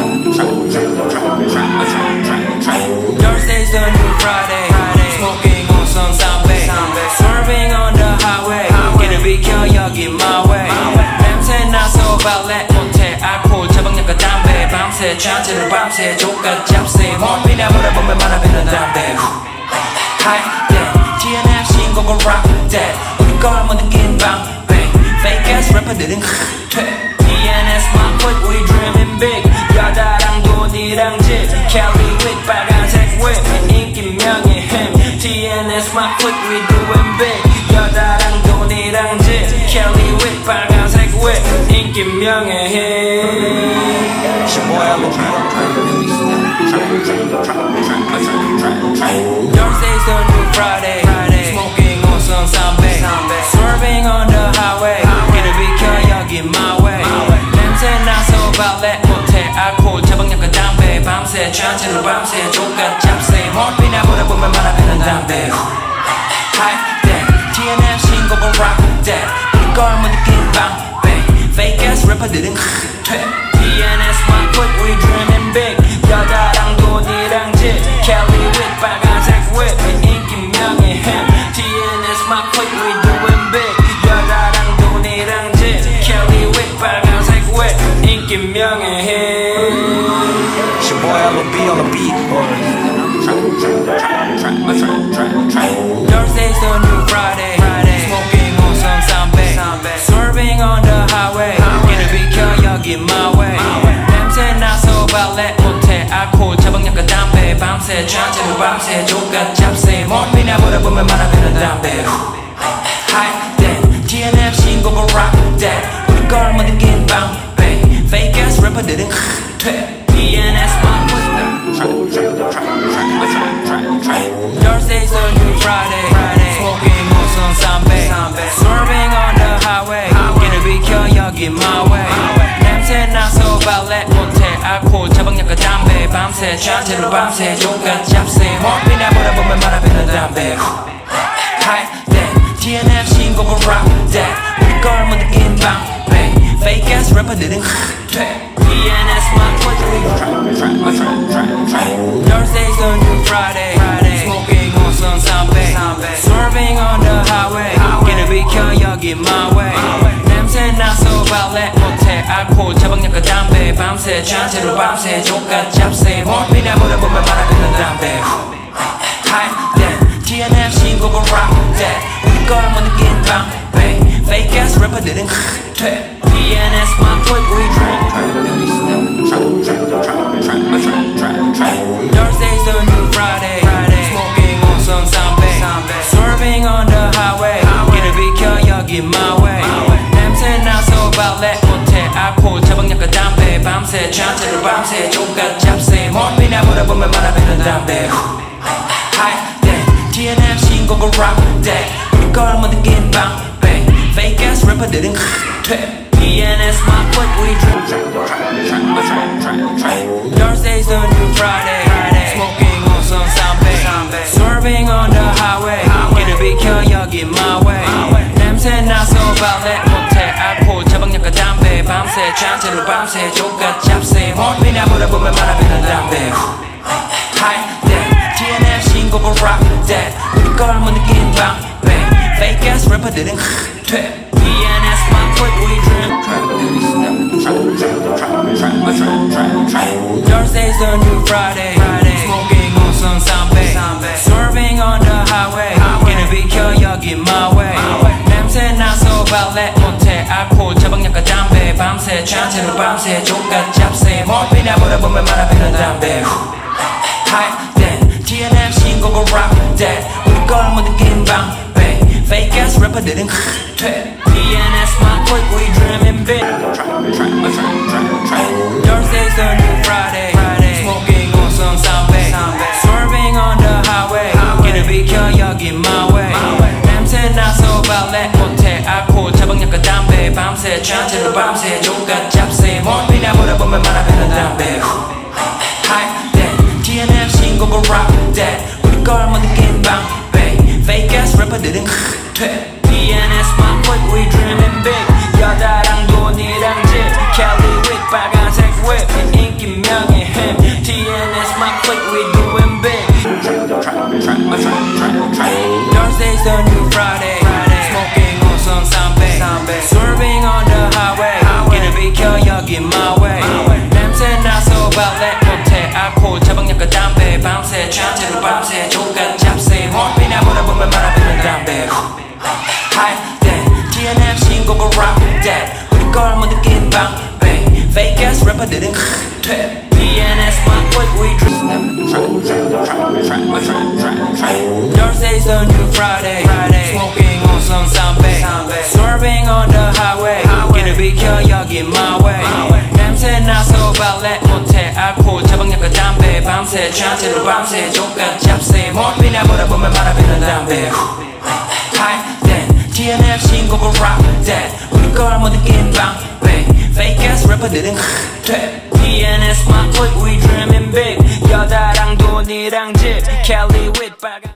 Thursday's the new Friday. Smoking on some Sunday. Swerving on the highway. 길을 비켜 여기 my way. 냄새 나서 발렛 못해. 알코올 처방약과 담배. 밤새 잔치를 밤새 족같 잡새. morphine 물어보면 많아비는 담배. High day. TNF 신곡을 rock that. 우리 걸 못 느낀 방배. Fake ass 래퍼들은 퇴. TNF my foot we dreaming big. 여자랑 돈이랑 집. Cali with 빨간색 whip. 인기 명예 힘. TNF my foot we doing big. 여자랑 돈이랑 집. Cali with 빨간색 whip. 인기 명예 힘. Thursday's the new Friday. Smoking on some Sunday. Swerving on the highway. 길을 비켜 여기 my way. 냄새 나서 발렛 못해. 알코올 처방약과 담배. 밤새 잔치로 밤새 족같 잡새. morphine 물어보면 많아비는 담배. High day. TNF 신곡을 rock that. 우리 걸 못 느낀 방배. Fake ass 래퍼들은 퇴. TNF my foot we dreaming big. 여자랑 돈이랑 집. Cali with 빨간색 whip. 인기 명예 힘. TNF my foot we doing big. 여자랑 돈이랑 집. Cali with 빨간색 whip. 인기 명예 힘. It's your boy LB on the beat. Thursday's the new Friday. Smoking on some Sunday. Swerving on the highway. 길을 비켜 여기 my way. 냄새 나서 발렛 못해. 알코올 처방약과 담배. 밤새 잔치로 밤새 족같 잡새. morphine 물어보면 많아비는 담배. High day. TNF 신곡을 rock that. 우리 걸 못 느낀 방배. Fake ass 래퍼들은 퇴. TNF my foot. Thursday's the new Friday. Smoking on some Sunday. Swerving on the highway. 길을 비켜 여기 my way. 냄새 나서 발렛 못해. 알코올 처방약과 담배. 밤새 잔치로 밤새 족같 잡새. morphine 물어보면 많아비는 담배. High day. TNF 신곡을 rock that. 우리 걸 못 느낀 방배. Fake ass 래퍼들은 퇴. TNF my foot we Thursday's the new Friday. Smoking on some Sunday. Swerving on the highway. 길을 비켜 여기 my way. 냄새 나서 발렛 못해. 알코올 처방약과 담배. 밤새 잔치로 밤새 족같 잡새. morphine 물어보면 많아비는 담배. High day. TNF 신곡을 rock that. 우리 걸 못 느낀 방배. Fake ass 래퍼들은 퇴. TNF my foot we drink. Thursday's the new Friday. Smoking on some Sunday. Swerving on the highway. 길을 비켜 여기 my way. 냄새 나서 발렛 못해. 알코올 처방약과 담배. 밤새 잔치로 밤새 족같 잡새. morphine 물어보면 많아비는 담배. High day. TNF 신곡을 rock that. 우리 걸 못 느낀 방배. Fake ass 래퍼들은 퇴. TNF my foot we drink. Thursday's the new Friday. Smoking on some Sunday. Swerving on the highway. 길을 비켜 여기 my way. 냄새 나서 발렛 못해. 알코올 처방약과 담배. 밤새 잔치로 밤새 족같 잡새. morphine 물어보면 많아비는 담배. High day. TNF 신곡을 rock that. 우리 걸 못 느낀 방배. Fake ass 래퍼들은 퇴. TNF my foot we dream. Thursday's the new Friday. Smoking on some Sunday. Swerving on the highway. 길을 비켜 여기 my way. 냄새 나서 발렛 못해. 알코올 처방약과 담배. 밤새 잔치로 밤새 족같 잡새. morphine 물어보면 많아비는 담배. High day. TNF 신곡을 rock that. 우리 걸 못 느낀 방배. Fake ass 래퍼들은 퇴. TNF my foot we dreaming big. Thursday's the new Friday. Smoking on some Sunday. Swerving on the highway. 길을 비켜 여기 my way. 냄새 나서 발렛 못해. 알코올 처방약과 담배. 밤새 잔치로 밤새 족같 잡새. morphine 물어보면 많아비는 담배. High day. TNF 신곡을 rock that. 우리 걸 못 느낀 방배. Fake ass 래퍼들은 퇴. TNF my foot we dreaming big. 여자랑 돈이랑 집. Cali with 빨간색 whip. 인기 명 여기 my way 냄새 나서 발레 못해 알코올 처방약과 담배 밤새 취한 채로 밤새 조각 잡새 morphine 물어보면 말아보는 담배 High then TNF 신곡을 rock that 우리 걸 못 느낀 방배 fake ass 래퍼들은 퇴 TNF my what we dream Thursday's a new Friday smoking on some sambe swerving on the highway 길을 비켜 여기 my way 냄새 나서 발레 못해 알코올 처방약과 담배 밤새 취한 채로 밤새 조각 잡새 morphine 물어보면 말아보는 담배 High then TNF 신곡을 rock that 우리 걸 못 느낀 방배 fake ass 래퍼들은 퇴 TNF my what we dreaming big 여자랑 돈이랑 집 Kelly with 빨간